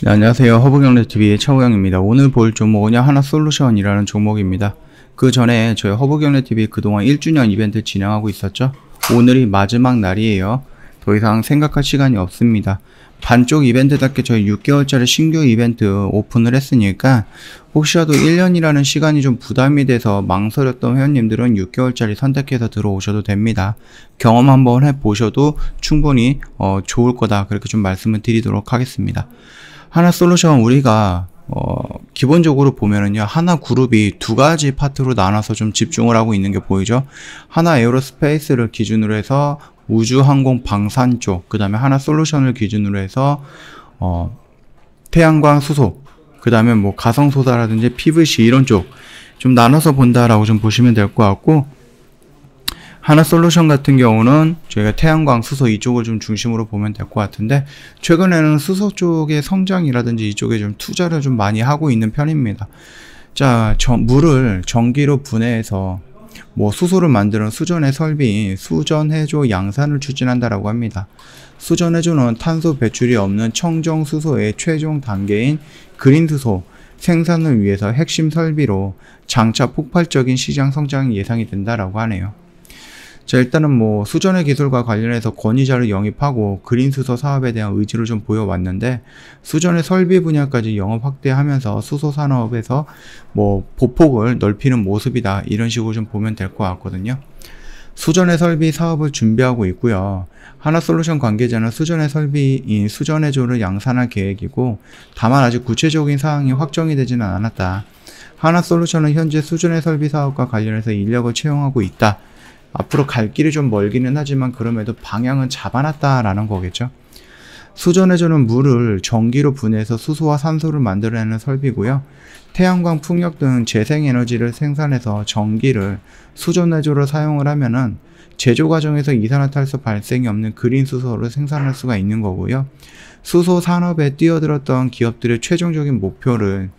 네, 안녕하세요. 허브경제TV의 차우영입니다. 오늘 볼 종목은요, 하나솔루션이라는 종목입니다. 그 전에 저희 허브경제TV 그동안 1주년 이벤트 진행하고 있었죠. 오늘이 마지막 날이에요. 더 이상 생각할 시간이 없습니다. 반쪽 이벤트답게 저희 6개월짜리 신규 이벤트 오픈을 했으니까 혹시라도 1년이라는 시간이 좀 부담이 돼서 망설였던 회원님들은 6개월짜리 선택해서 들어오셔도 됩니다. 경험 한번 해보셔도 충분히 좋을 거다, 그렇게 좀 말씀을 드리도록 하겠습니다. 하나솔루션 우리가 기본적으로 보면은요, 하나 그룹이 두 가지 파트로 나눠서 좀 집중을 하고 있는 게 보이죠. 하나 에어로스페이스를 기준으로 해서 우주 항공 방산 쪽, 그 다음에 하나솔루션을 기준으로 해서 태양광 수소, 그 다음에 뭐 가성소다라든지 PVC 이런 쪽 좀 나눠서 본다라고 좀 보시면 될 것 같고, 하나솔루션 같은 경우는 저희가 태양광, 수소 이쪽을 좀 중심으로 보면 될 것 같은데, 최근에는 수소 쪽의 성장이라든지 이쪽에 좀 투자를 좀 많이 하고 있는 편입니다. 자, 물을 전기로 분해해서 뭐 수소를 만드는 수전해 설비인 수전해조 양산을 추진한다라고 합니다. 수전해조는 탄소 배출이 없는 청정 수소의 최종 단계인 그린수소 생산을 위해서 핵심 설비로 장차 폭발적인 시장 성장이 예상이 된다라고 하네요. 자, 일단은 뭐 수전해 기술과 관련해서 권위자를 영입하고 그린수소 사업에 대한 의지를 좀 보여왔는데, 수전해 설비 분야까지 영업 확대하면서 수소 산업에서 뭐 보폭을 넓히는 모습이다, 이런 식으로 좀 보면 될 것 같거든요. 수전해 설비 사업을 준비하고 있고요. 하나솔루션 관계자는 수전해 설비인 수전해조를 양산할 계획이고, 다만 아직 구체적인 사항이 확정이 되지는 않았다. 하나솔루션은 현재 수전해 설비 사업과 관련해서 인력을 채용하고 있다. 앞으로 갈 길이 좀 멀기는 하지만 그럼에도 방향은 잡아놨다라는 거겠죠. 수전해조는 물을 전기로 분해해서 수소와 산소를 만들어내는 설비고요. 태양광, 풍력 등 재생에너지를 생산해서 전기를 수전해조로 사용을 하면은 제조 과정에서 이산화탄소 발생이 없는 그린 수소를 생산할 수가 있는 거고요. 수소 산업에 뛰어들었던 기업들의 최종적인 목표는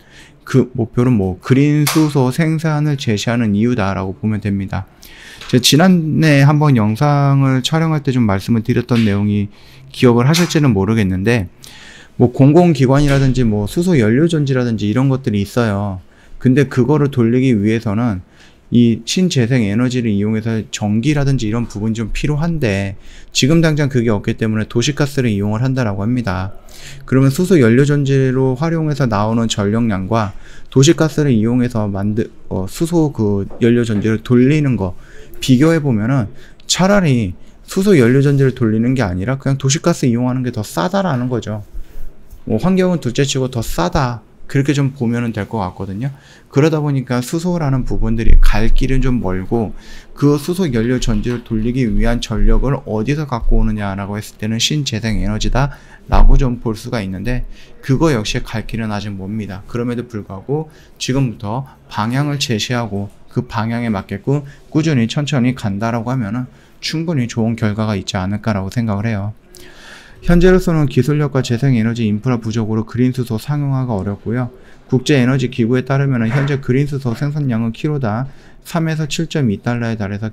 뭐 그린 수소 생산을 제시하는 이유다라고 보면 됩니다. 제가 지난해 한번 영상을 촬영할 때 좀 말씀을 드렸던 내용이 기억을 하실지는 모르겠는데, 뭐 공공기관이라든지 뭐 수소 연료전지라든지 이런 것들이 있어요. 근데 그거를 돌리기 위해서는 이 신재생 에너지를 이용해서 전기라든지 이런 부분이 좀 필요한데, 지금 당장 그게 없기 때문에 도시가스를 이용을 한다라고 합니다. 그러면 수소 연료전지로 활용해서 나오는 전력량과 도시가스를 이용해서 수소 그 연료전지를 돌리는 거 비교해 보면은 차라리 수소 연료전지를 돌리는 게 아니라 그냥 도시가스 이용하는 게 더 싸다라는 거죠. 뭐 환경은 둘째치고 더 싸다, 그렇게 좀 보면 될 것 같거든요. 그러다 보니까 수소라는 부분들이 갈 길은 좀 멀고, 그 수소 연료 전지를 돌리기 위한 전력을 어디서 갖고 오느냐라고 했을 때는 신재생 에너지다 라고 좀 볼 수가 있는데, 그거 역시 갈 길은 아직 멉니다. 그럼에도 불구하고 지금부터 방향을 제시하고 그 방향에 맞게끔 꾸준히 천천히 간다라고 하면은 충분히 좋은 결과가 있지 않을까라고 생각을 해요. 현재로서는 기술력과 재생에너지 인프라 부족으로 그린수소 상용화가 어렵고요. 국제에너지기구에 따르면 현재 그린수소 생산량은 키로당 3에서 7.2달러에 달해서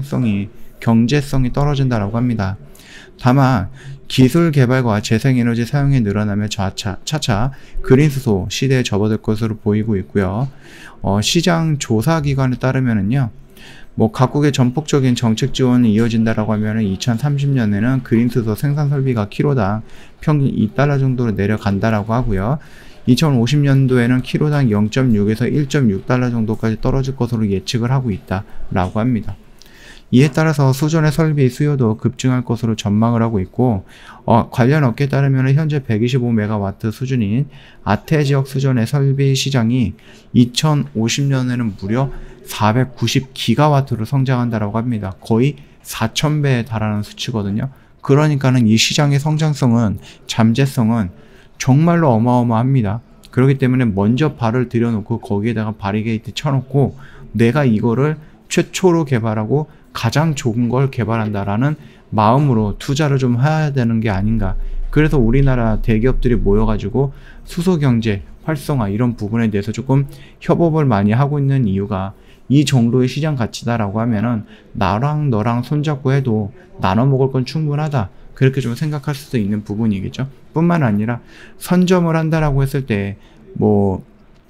경제성이 떨어진다라고 합니다. 다만 기술 개발과 재생에너지 사용이 늘어나며 차차 그린수소 시대에 접어들 것으로 보이고 있고요. 시장 조사기관에 따르면은요, 뭐 각국의 전폭적인 정책 지원이 이어진다라고 하면은 2030년에는 그린수소 생산 설비가 키로당 평균 2달러 정도로 내려간다라고 하고요. 2050년도에는 키로당 0.6에서 1.6달러 정도까지 떨어질 것으로 예측을 하고 있다라고 합니다. 이에 따라서 수전해 설비 수요도 급증할 것으로 전망을 하고 있고, 관련 업계에 따르면 현재 125메가와트 수준인 아태 지역 수전해 설비 시장이 2050년에는 무려 490기가와트로 성장한다라고 합니다. 거의 4000배에 달하는 수치거든요. 그러니까는 이 시장의 성장성은, 잠재성은 정말로 어마어마합니다. 그렇기 때문에 먼저 발을 들여놓고 거기에다가 바리게이트 쳐놓고 내가 이거를 최초로 개발하고 가장 좋은 걸 개발한다라는 마음으로 투자를 좀 해야 되는 게 아닌가. 그래서 우리나라 대기업들이 모여가지고 수소경제 활성화 이런 부분에 대해서 조금 협업을 많이 하고 있는 이유가, 이 정도의 시장 가치다라고 하면은 나랑 너랑 손잡고 해도 나눠 먹을 건 충분하다, 그렇게 좀 생각할 수도 있는 부분이겠죠. 뿐만 아니라 선점을 한다라고 했을 때 뭐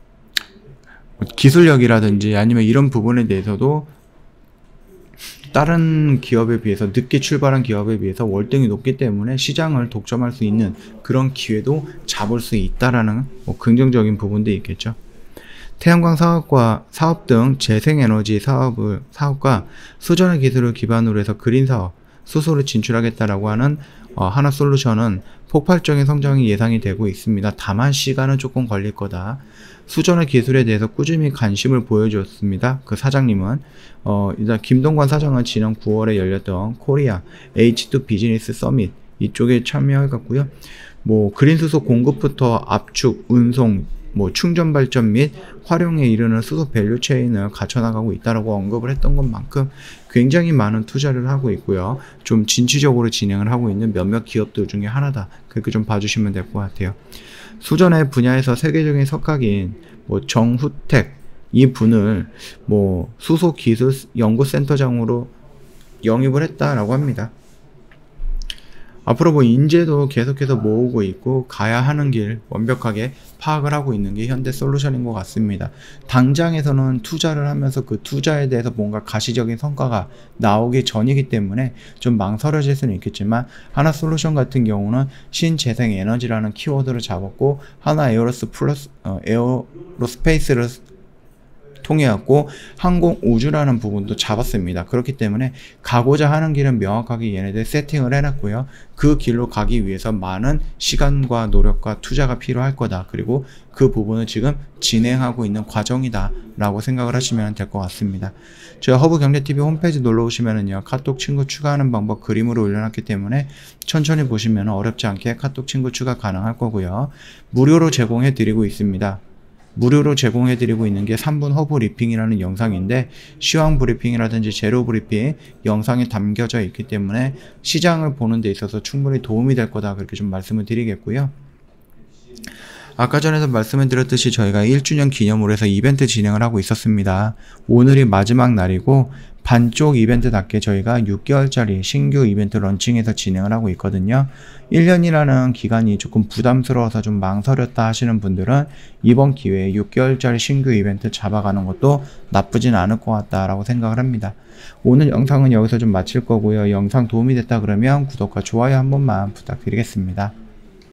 기술력이라든지 아니면 이런 부분에 대해서도 다른 기업에 비해서 늦게 출발한 기업에 비해서 월등히 높기 때문에 시장을 독점할 수 있는 그런 기회도 잡을 수 있다라는 뭐 긍정적인 부분도 있겠죠. 태양광 사업 등 재생에너지 사업과 수전의 기술을 기반으로 해서 그린 사업, 수소를 진출하겠다라고 하는 하나솔루션은 폭발적인 성장이 예상이 되고 있습니다. 다만 시간은 조금 걸릴 거다. 수전의 기술에 대해서 꾸준히 관심을 보여줬습니다. 그 사장님은 일단 김동관 사장은 지난 9월에 열렸던 코리아 H2 비즈니스 서밋 이쪽에 참여해갔고요. 뭐 그린 수소 공급부터 압축, 운송, 뭐 충전 발전 및 활용에 이르는 수소 밸류 체인을 갖춰나가고 있다라고 언급을 했던 것만큼 굉장히 많은 투자를 하고 있고요. 좀 진취적으로 진행을 하고 있는 몇몇 기업들 중에 하나다. 그렇게 좀 봐주시면 될 것 같아요. 수전의 분야에서 세계적인 석학인 뭐 정후택 이 분을 뭐 수소 기술 연구센터장으로 영입을 했다라고 합니다. 앞으로 뭐 인재도 계속해서 모으고 있고 가야 하는 길 완벽하게 파악을 하고 있는 게 현대솔루션인 것 같습니다. 당장에서는 투자를 하면서 그 투자에 대해서 뭔가 가시적인 성과가 나오기 전이기 때문에 좀 망설여질 수는 있겠지만 하나솔루션 같은 경우는 신재생에너지라는 키워드를 잡았고 하나 에어로스페이스를 통해 갖고 항공 우주라는 부분도 잡았습니다. 그렇기 때문에 가고자 하는 길은 명확하게 얘네들 세팅을 해놨고요. 그 길로 가기 위해서 많은 시간과 노력과 투자가 필요할 거다. 그리고 그 부분을 지금 진행하고 있는 과정이다 라고 생각을 하시면 될 것 같습니다. 저희 허브경제TV 홈페이지 놀러 오시면은요, 카톡 친구 추가하는 방법 그림으로 올려놨기 때문에 천천히 보시면 어렵지 않게 카톡 친구 추가 가능할 거고요. 무료로 제공해 드리고 있습니다. 무료로 제공해드리고 있는 게 3분 허브 리핑이라는 영상인데 시황 브리핑이라든지 재료 브리핑 영상이 담겨져 있기 때문에 시장을 보는 데 있어서 충분히 도움이 될 거다 그렇게 좀 말씀을 드리겠고요. 아까 전에도 말씀을 드렸듯이 저희가 1주년 기념으로 해서 이벤트 진행을 하고 있었습니다. 오늘이 마지막 날이고 반쪽 이벤트답게 저희가 6개월짜리 신규 이벤트 런칭해서 진행을 하고 있거든요. 1년이라는 기간이 조금 부담스러워서 좀 망설였다 하시는 분들은 이번 기회에 6개월짜리 신규 이벤트 잡아가는 것도 나쁘진 않을 것 같다라고 생각을 합니다. 오늘 영상은 여기서 좀 마칠 거고요. 영상 도움이 됐다 그러면 구독과 좋아요 한 번만 부탁드리겠습니다.